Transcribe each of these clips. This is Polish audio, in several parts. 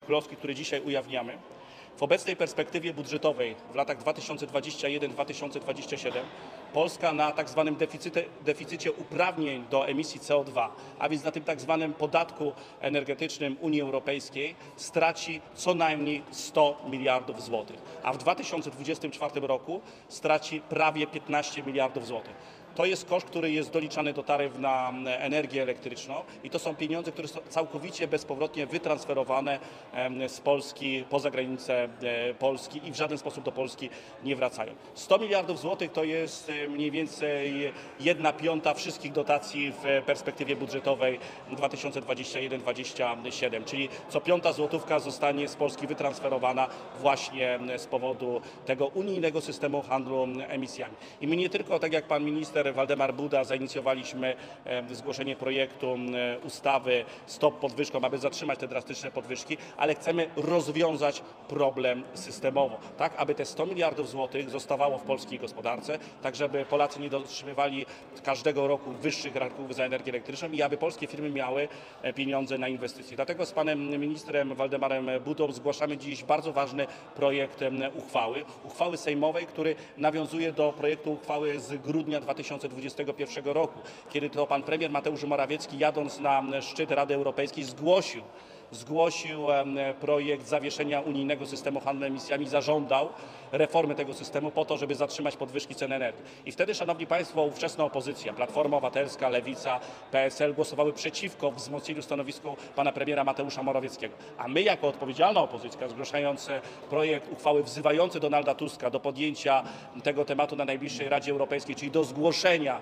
klocki, które dzisiaj ujawniamy, w obecnej perspektywie budżetowej w latach 2021-2027 Polska na tak zwanym deficycie uprawnień do emisji CO2, a więc na tym tak zwanym podatku energetycznym Unii Europejskiej straci co najmniej 100 miliardów złotych, a w 2024 roku straci prawie 15 miliardów złotych. To jest koszt, który jest doliczany do taryf na energię elektryczną i to są pieniądze, które są całkowicie bezpowrotnie wytransferowane z Polski poza granice Polski i w żaden sposób do Polski nie wracają. 100 miliardów złotych to jest mniej więcej 1/5 wszystkich dotacji w perspektywie budżetowej 2021-2027, czyli co piąta złotówka zostanie z Polski wytransferowana właśnie z powodu tego unijnego systemu handlu emisjami. I my nie tylko, tak jak pan minister Waldemar Buda, zainicjowaliśmy zgłoszenie projektu ustawy Stop podwyżkom, aby zatrzymać te drastyczne podwyżki, ale chcemy rozwiązać problem systemowo, tak aby te 100 miliardów złotych zostawało w polskiej gospodarce, tak żeby Polacy nie otrzymywali każdego roku wyższych rachunków za energię elektryczną i aby polskie firmy miały pieniądze na inwestycje. Dlatego z panem ministrem Waldemarem Budą zgłaszamy dziś bardzo ważny projekt uchwały sejmowej, który nawiązuje do projektu uchwały z grudnia 2021 roku, kiedy to pan premier Mateusz Morawiecki, jadąc na szczyt Rady Europejskiej, zgłosił projekt zawieszenia unijnego systemu handlu emisjami, zażądał reformy tego systemu po to, żeby zatrzymać podwyżki cen energii. I wtedy, szanowni państwo, ówczesna opozycja, Platforma Obywatelska, Lewica, PSL głosowały przeciwko wzmocnieniu stanowiska pana premiera Mateusza Morawieckiego. A my jako odpowiedzialna opozycja, zgłaszając projekt uchwały wzywający Donalda Tuska do podjęcia tego tematu na najbliższej Radzie Europejskiej, czyli do zgłoszenia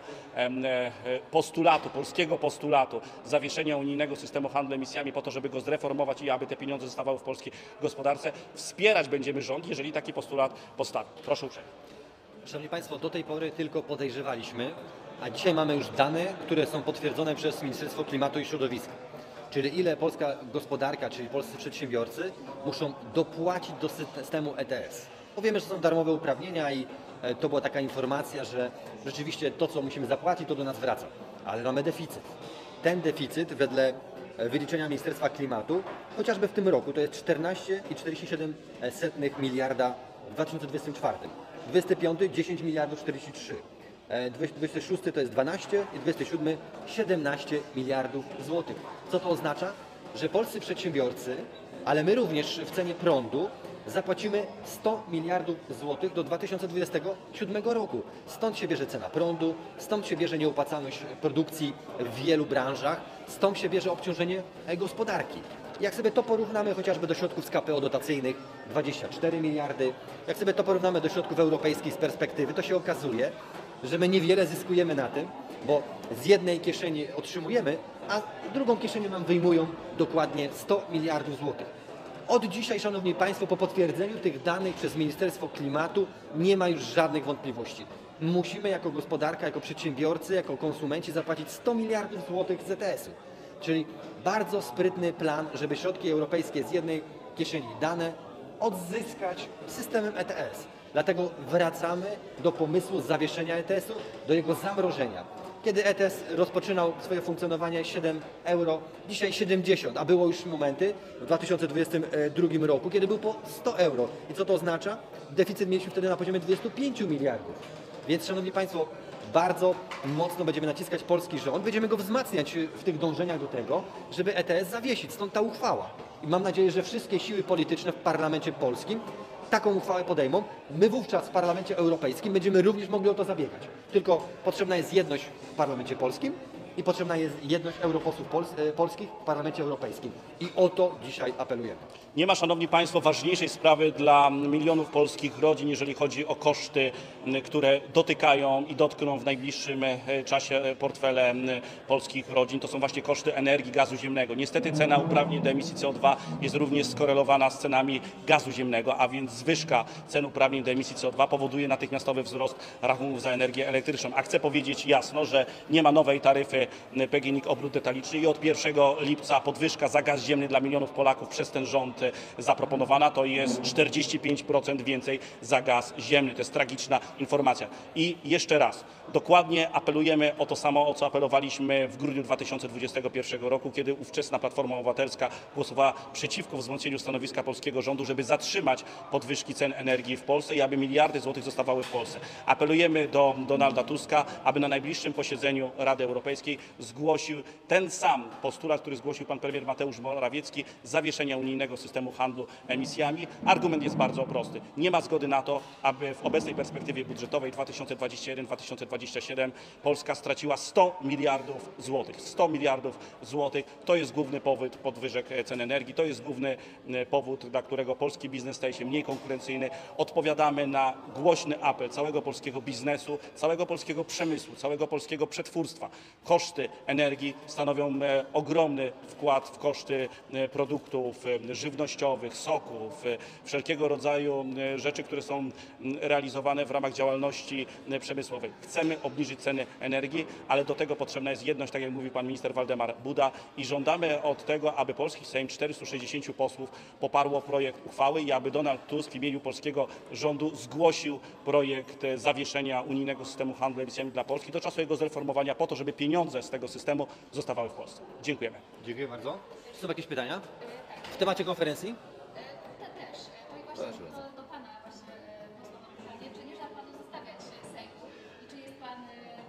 polskiego postulatu zawieszenia unijnego systemu handlu emisjami po to, żeby go zreformować i aby te pieniądze zostawały w polskiej gospodarce, wspierać będziemy rząd, jeżeli taki postulat postawi. Proszę uprzejmie. Szanowni Państwo, do tej pory tylko podejrzewaliśmy, a dzisiaj mamy już dane, które są potwierdzone przez Ministerstwo Klimatu i Środowiska. Czyli ile polska gospodarka, czyli polscy przedsiębiorcy muszą dopłacić do systemu ETS. Bo wiemy, że są darmowe uprawnienia i to była taka informacja, że rzeczywiście to, co musimy zapłacić, to do nas wraca. Ale mamy deficyt. Ten deficyt wedle wyliczenia Ministerstwa Klimatu, chociażby w tym roku, to jest 14,47 miliarda w 2024. 25 10 miliardów 43. 26 to jest 12 i 27 17 miliardów złotych. Co to oznacza? Że polscy przedsiębiorcy, ale my również w cenie prądu zapłacimy 100 miliardów złotych do 2027 roku. Stąd się bierze cena prądu, stąd się bierze nieopłacalność produkcji w wielu branżach, stąd się bierze obciążenie gospodarki. Jak sobie to porównamy chociażby do środków z KPO dotacyjnych 24 miliardy, jak sobie to porównamy do środków europejskich z perspektywy, to się okazuje, że my niewiele zyskujemy na tym, bo z jednej kieszeni otrzymujemy, a drugą kieszenią nam wyjmują dokładnie 100 miliardów złotych. Od dzisiaj, Szanowni Państwo, po potwierdzeniu tych danych przez Ministerstwo Klimatu nie ma już żadnych wątpliwości. Musimy jako gospodarka, jako przedsiębiorcy, jako konsumenci zapłacić 100 miliardów złotych z ETS-u. Czyli bardzo sprytny plan, żeby środki europejskie z jednej kieszeni dane odzyskać systemem ETS. Dlatego wracamy do pomysłu zawieszenia ETS-u, do jego zamrożenia. Kiedy ETS rozpoczynał swoje funkcjonowanie 7 euro, dzisiaj 70, a było już momenty w 2022 roku, kiedy był po 100 euro. I co to oznacza? Deficyt mieliśmy wtedy na poziomie 25 miliardów. Więc, Szanowni Państwo, bardzo mocno będziemy naciskać polski rząd, będziemy go wzmacniać w tych dążeniach do tego, żeby ETS zawiesić. Stąd ta uchwała. I mam nadzieję, że wszystkie siły polityczne w parlamencie polskim taką uchwałę podejmą. My wówczas w Parlamencie Europejskim będziemy również mogli o to zabiegać. Tylko potrzebna jest jedność w Parlamencie Polskim i potrzebna jest jedność europosłów polskich w Parlamencie Europejskim. I o to dzisiaj apelujemy. Nie ma, szanowni państwo, ważniejszej sprawy dla milionów polskich rodzin, jeżeli chodzi o koszty, które dotykają i dotkną w najbliższym czasie portfele polskich rodzin. To są właśnie koszty energii, gazu ziemnego. Niestety cena uprawnień do emisji CO2 jest również skorelowana z cenami gazu ziemnego, a więc zwyżka cen uprawnień do emisji CO2 powoduje natychmiastowy wzrost rachunków za energię elektryczną. A chcę powiedzieć jasno, że nie ma nowej taryfy nowy PGNiG obrót detaliczny i od 1 lipca podwyżka za gaz ziemny dla milionów Polaków przez ten rząd zaproponowana. To jest 45% więcej za gaz ziemny. To jest tragiczna informacja. I jeszcze raz, dokładnie apelujemy o to samo, o co apelowaliśmy w grudniu 2021 roku, kiedy ówczesna Platforma Obywatelska głosowała przeciwko wzmocnieniu stanowiska polskiego rządu, żeby zatrzymać podwyżki cen energii w Polsce i aby miliardy złotych zostawały w Polsce. Apelujemy do Donalda Tuska, aby na najbliższym posiedzeniu Rady Europejskiej zgłosił ten sam postulat, który zgłosił pan premier Mateusz Morawiecki, zawieszenia unijnego systemu handlu emisjami. Argument jest bardzo prosty. Nie ma zgody na to, aby w obecnej perspektywie budżetowej 2021-2027 Polska straciła 100 miliardów złotych. 100 miliardów złotych to jest główny powód podwyżek cen energii, to jest główny powód, dla którego polski biznes staje się mniej konkurencyjny. Odpowiadamy na głośny apel całego polskiego biznesu, całego polskiego przemysłu, całego polskiego przetwórstwa. Koszty energii stanowią ogromny wkład w koszty produktów żywnościowych, soków, wszelkiego rodzaju rzeczy, które są realizowane w ramach działalności przemysłowej. Chcemy obniżyć ceny energii, ale do tego potrzebna jest jedność, tak jak mówił pan minister Waldemar Buda, i żądamy od tego, aby polski Sejm 460 posłów poparło projekt uchwały i aby Donald Tusk w imieniu polskiego rządu zgłosił projekt zawieszenia unijnego systemu handlu emisjami dla Polski do czasu jego zreformowania po to, żeby pieniądze z tego systemu zostawały w Polsce. Dziękujemy. Dziękuję bardzo. Czy są jakieś pytania w temacie konferencji? To też. To i właśnie do Pana właśnie posła pytanie, czy nie żal Panu zostawiać Sejmu i czy jest Pan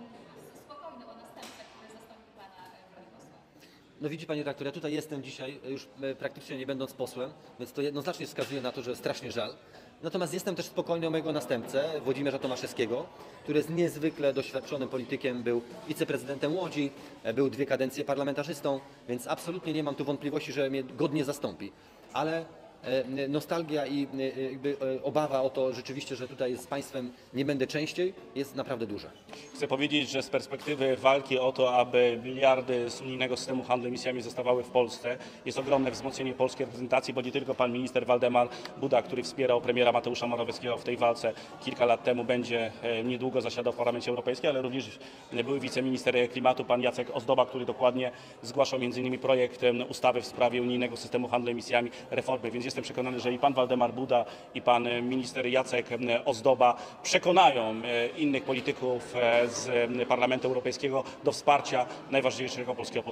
spokojny o następcę, który zastąpi Pana Pana posła? No widzi Pani redaktor, ja tutaj jestem dzisiaj już praktycznie nie będąc posłem, więc to jednoznacznie wskazuje na to, że strasznie żal. Natomiast jestem też spokojny o mojego następcę, Włodzimierza Tomaszewskiego, który jest niezwykle doświadczonym politykiem, był wiceprezydentem Łodzi, był 2 kadencje parlamentarzystą, więc absolutnie nie mam tu wątpliwości, że mnie godnie zastąpi. Ale nostalgia i jakby obawa o to rzeczywiście, że tutaj z państwem nie będę częściej, jest naprawdę duża. Chcę powiedzieć, że z perspektywy walki o to, aby miliardy z unijnego systemu handlu emisjami zostawały w Polsce, jest ogromne wzmocnienie polskiej reprezentacji, bo nie tylko pan minister Waldemar Buda, który wspierał premiera Mateusza Morawieckiego w tej walce kilka lat temu, będzie niedługo zasiadał w Parlamencie Europejskim, ale również były wiceminister klimatu pan Jacek Ozdoba, który dokładnie zgłaszał m.in. projekt ustawy w sprawie unijnego systemu handlu emisjami, reformy. Więc jestem przekonany, że i pan Waldemar Buda, i pan minister Jacek Ozdoba przekonają innych polityków z Parlamentu Europejskiego do wsparcia najważniejszego polskiego